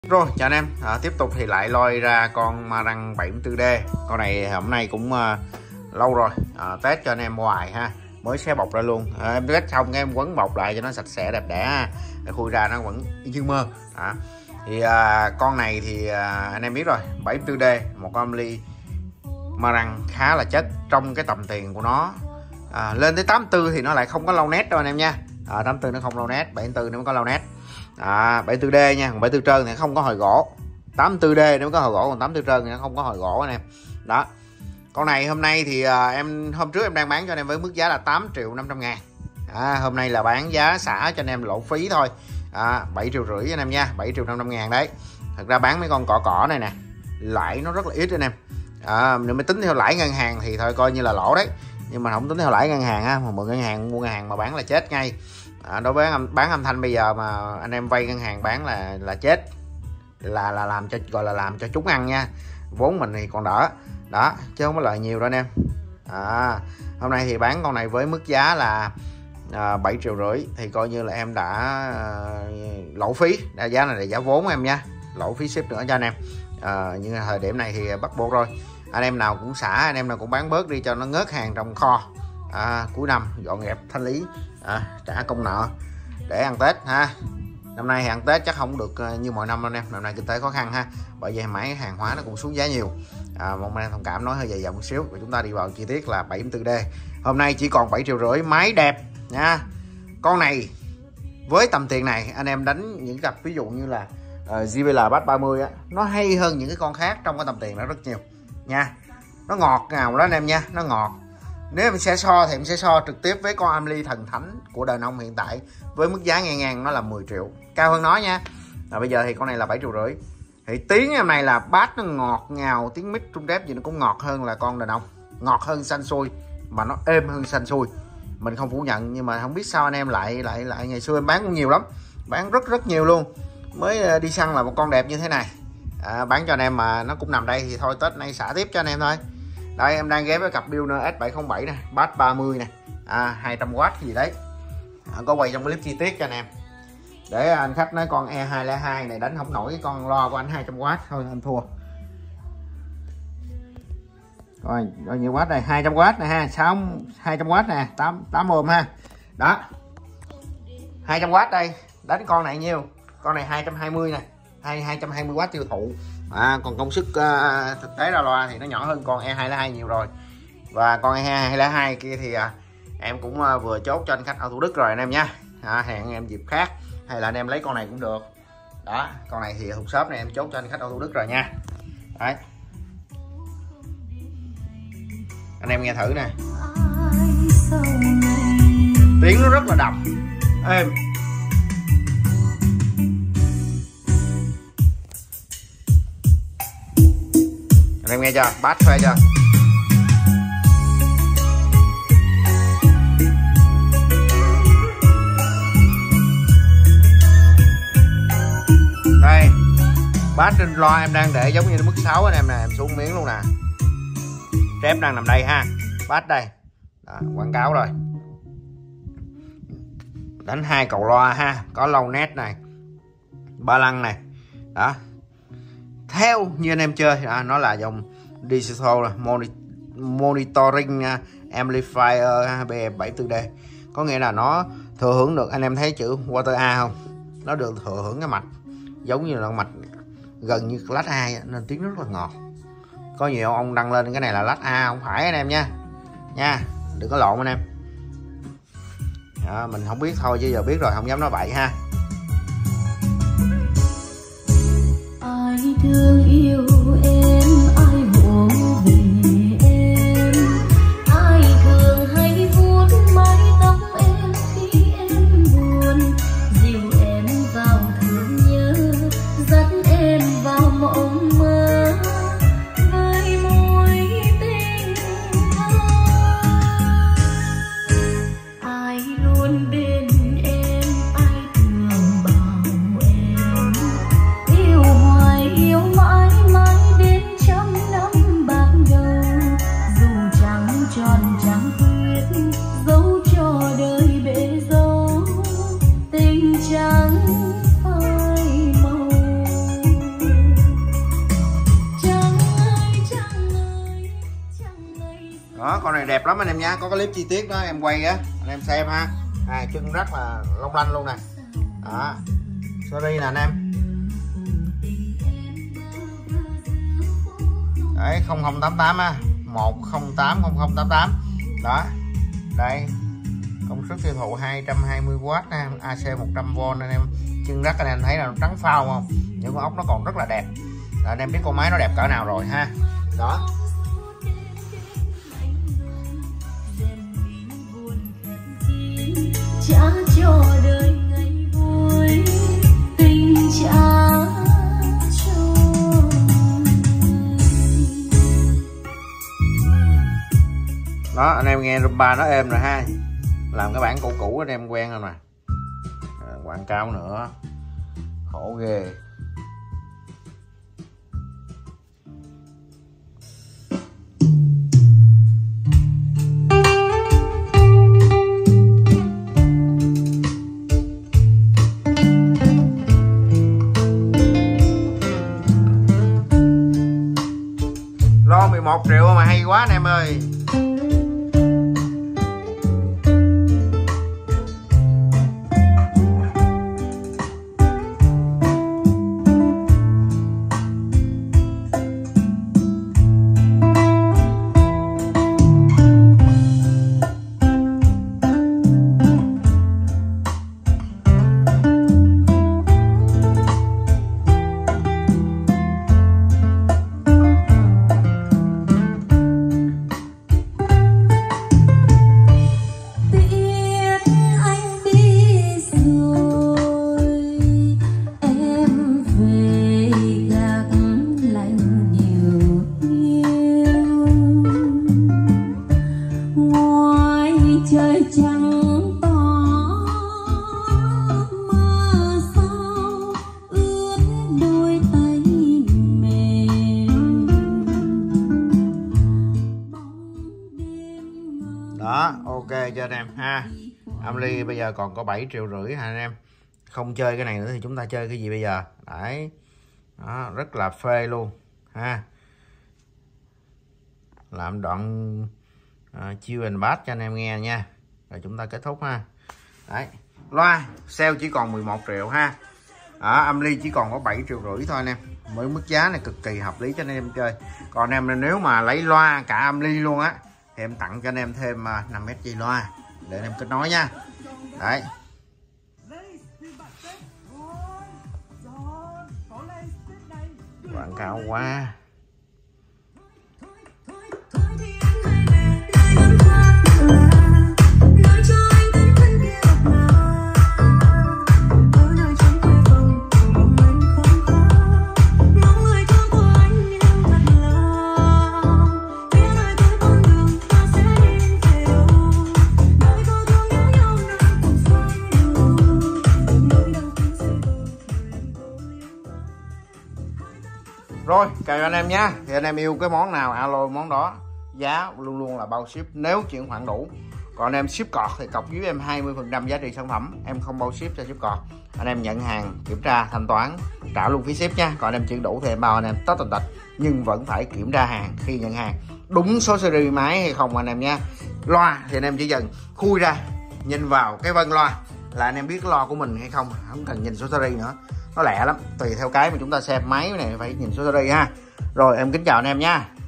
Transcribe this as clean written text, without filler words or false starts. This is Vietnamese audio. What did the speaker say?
Rồi chào anh em, tiếp tục thì lại lôi ra con Marang 74D. Con này hôm nay cũng lâu rồi, test cho anh em hoài ha, mới xé bọc ra luôn. Em test xong em quấn bọc lại cho nó sạch sẽ đẹp đẽ ha, khui ra nó vẫn như mơ. Thì con này thì anh em biết rồi, 74D, một con âm ly Marang khá là chất trong cái tầm tiền của nó. Lên tới 84 thì nó lại không có lâu nét đâu anh em nha. 84 nó không lâu nét, 74 nó mới có lâu nét. 74D nha, còn 74 trơn thì không có hồi gỗ. 84D nếu có hồi gỗ, còn 84 trơn thì nó không có hồi gỗ anh em. Đó. Con này hôm nay thì hôm trước em đang bán cho anh em với mức giá là 8.500.000. Hôm nay là bán giá xả cho anh em lộ phí thôi. 7,5 triệu anh em nha, 7.500.000 đấy. Thật ra bán mấy con cỏ này nè, lãi nó rất là ít anh em. Nếu mới tính theo lãi ngân hàng thì thôi coi như là lỗ đấy. Nhưng mà không tính theo lãi ngân hàng ha, mà mượn ngân hàng, mua ngân hàng mà bán là chết ngay. Đối với bán âm thanh bây giờ mà anh em vay ngân hàng bán là chết, là làm cho gọi là làm cho chúng ăn nha. Vốn mình thì còn đỡ đó, chứ không có lợi nhiều đâu anh em. Hôm nay thì bán con này với mức giá là 7,5 triệu thì coi như là em đã lỗ phí. Giá này là giá vốn em nha, lỗ phí ship nữa cho anh em. Nhưng thời điểm này thì bắt buộc rồi, anh em nào cũng xả, anh em nào cũng bán bớt đi cho nó ngớt hàng trong kho. Cuối năm dọn dẹp thanh lý, trả công nợ để ăn Tết ha. Năm nay thì ăn Tết chắc không được như mọi năm anh em, năm nay kinh tế khó khăn ha, bởi vì máy hàng hóa nó cũng xuống giá nhiều. Mong anh em thông cảm, nói hơi dài dòng một xíu. Và chúng ta đi vào chi tiết là 74D hôm nay chỉ còn 7,5 triệu, máy đẹp nha. Con này với tầm tiền này anh em đánh những cặp ví dụ như là JBL Bass 30 á, nó hay hơn những cái con khác trong cái tầm tiền đó rất nhiều nha. Nó ngọt ngào đó anh em nha, nó ngọt. Nếu em sẽ so thì em sẽ so trực tiếp với con âm ly thần thánh của đời nông hiện tại với mức giá ngang nó là 10 triệu, cao hơn nó nha. Bây giờ thì con này là 7,5 triệu. Thì tiếng em này là bass nó ngọt ngào, tiếng mic trung rép gì nó cũng ngọt hơn là con đời nông, ngọt hơn xanh xui, mà nó êm hơn xanh xui. Mình không phủ nhận, nhưng mà không biết sao anh em lại ngày xưa em bán cũng nhiều lắm, bán rất nhiều luôn. Mới đi săn là một con đẹp như thế này, bán cho anh em mà nó cũng nằm đây thì thôi Tết nay xả tiếp cho anh em thôi. Đây em đang ghép với cặp Pioneer S707 nè, bass 30 nè, 200W gì đấy. Có quay trong clip chi tiết cho anh em. Để anh khách nói con E202 này đánh không nổi cái con loa của anh 200W thôi anh thua. Rồi bao nhiêu watt đây, 200W này ha, 200W nè, 8 ohm ha. Đó. 200W đây, đánh con này nhiêu? Con này 220 nè, 220W tiêu thụ. Còn công suất thực tế ra loa thì nó nhỏ hơn con E202 nhiều rồi. Và con E202 kia thì em cũng vừa chốt cho anh khách ở Thủ Đức rồi anh em nha. Hẹn em dịp khác hay là anh em lấy con này cũng được. Đó, con này thì thùng shop này em chốt cho anh khách ở Thủ Đức rồi nha. Đấy. Anh em nghe thử nè, tiếng nó rất là đậm, êm. Anh em nghe chưa, bass phê chưa. Đây, bass trên loa em đang để giống như mức 6 anh em nè, em xuống miếng luôn nè. Trép đang nằm đây ha, bass đây. Đó, quảng cáo rồi. Đánh 2 cầu loa ha, có low net này, ba lăng này. Đó. Theo như anh em chơi, nó là dòng digital monitoring amplifier BM74D, có nghĩa là nó thừa hưởng được, anh em thấy chữ water A không, nó được thừa hưởng cái mạch giống như là mạch gần như lát A nên tiếng rất là ngọt. Có nhiều ông đăng lên cái này là lát A, không phải anh em nha, đừng có lộn anh em. Mình không biết thôi chứ giờ biết rồi không dám nói bậy ha. Ai thương yêu em, ai hộ về em, ai thường hay vuốt mái tóc em khi em buồn, dìu em vào thương nhớ, dắt em vào mộng mơ với mối tình thơ. Ai luôn bên em, ai thường bảo em yêu hoài yêu mãi mãi. con này đẹp lắm anh em nhá, có cái clip chi tiết đó em quay á anh em xem ha. Chân rất là long lanh luôn nè. Đó, sorry nè anh em. Đấy 0088 á, 1080088. Đó. Đây. Công suất tiêu thụ 220W nha, AC 100V anh em. Chân rất anh em thấy là nó trắng phao không? Những con ốc nó còn rất là đẹp. Rồi, anh em biết con máy nó đẹp cỡ nào rồi ha. Đó. Trả cho đời ngày vui, tình trả cho đó, anh em nghe rumba nó êm rồi ha. Làm cái bản cũ cũ anh em quen rồi nè. Quảng cáo nữa khổ ghê. Lo 11 triệu mà hay quá anh em ơi. Đó, ok cho anh em ha. Amly bây giờ còn có 7,5 triệu ha anh em. Không chơi cái này nữa thì chúng ta chơi cái gì bây giờ? Đấy. Đó, rất là phê luôn ha. Làm đoạn chill and bass cho anh em nghe nha. Rồi chúng ta kết thúc ha. Đấy. Loa sale chỉ còn 11 triệu ha. Amly chỉ còn có 7,5 triệu thôi anh em. Với mức giá này cực kỳ hợp lý cho anh em chơi. Còn anh em nếu mà lấy loa cả Amly luôn á thì em tặng cho anh em thêm 5m dây loa để anh em kết nối nha. Đấy. Quảng cáo quá. Rồi, chào anh em nhé. Thì anh em yêu cái món nào alo món đó. Giá luôn luôn là bao ship nếu chuyển khoản đủ. Còn anh em ship cọt thì cọc dưới em 20% giá trị sản phẩm. Em không bao ship cho ship cọt. Anh em nhận hàng, kiểm tra, thanh toán, trả luôn phí ship nha. Còn anh em chuyển đủ thì em bao anh em tất tần tật. Nhưng vẫn phải kiểm tra hàng khi nhận hàng. Đúng số series máy hay không anh em nha. Loa thì anh em chỉ cần khui ra, nhìn vào cái vân loa là anh em biết loa của mình hay không. Không cần nhìn số series nữa. Nó lẹ lắm, tùy theo cái mà chúng ta xem máy này phải nhìn số series ha. Rồi em kính chào anh em nha.